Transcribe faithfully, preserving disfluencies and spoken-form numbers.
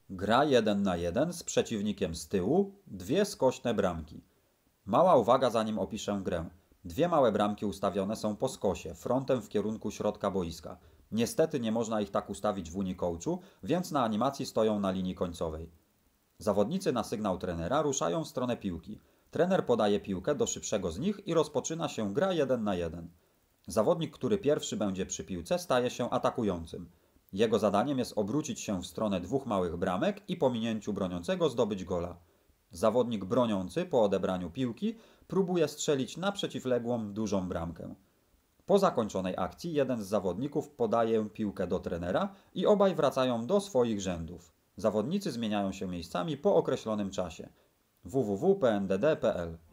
Gra jeden na jeden z przeciwnikiem z tyłu, dwie skośne bramki. Mała uwaga zanim opiszę grę. Dwie małe bramki ustawione są po skosie, frontem w kierunku środka boiska. Niestety nie można ich tak ustawić w Unicoachu, więc na animacji stoją na linii końcowej. Zawodnicy na sygnał trenera ruszają w stronę piłki. Trener podaje piłkę do szybszego z nich i rozpoczyna się gra jeden na jeden. Zawodnik, który pierwszy będzie przy piłce, staje się atakującym. Jego zadaniem jest obrócić się w stronę dwóch małych bramek i po minięciu broniącego zdobyć gola. Zawodnik broniący po odebraniu piłki próbuje strzelić na przeciwległą dużą bramkę. Po zakończonej akcji jeden z zawodników podaje piłkę do trenera i obaj wracają do swoich rzędów. Zawodnicy zmieniają się miejscami po określonym czasie. w w w kropka p n d d kropka p l